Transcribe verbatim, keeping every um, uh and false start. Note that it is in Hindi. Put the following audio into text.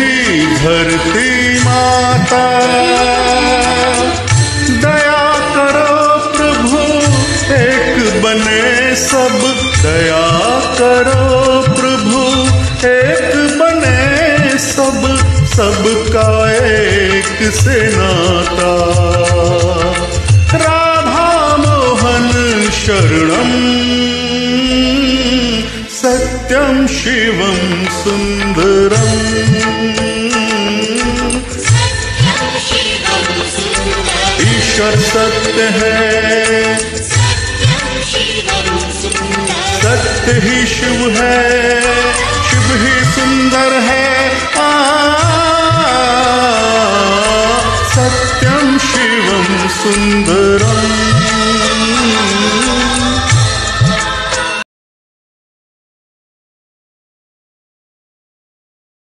धरती माता। दया करो प्रभु एक बने सब, दया करो प्रभु एक बने सब, सबका एक से नाता। राधा मोहन शरणम सत्यम शिवम सुंदरम। ईश्वर सत्य है, सत्य ही शिव है, शिव ही सुंदर है। आ सत्यम शिवम सुंदरम।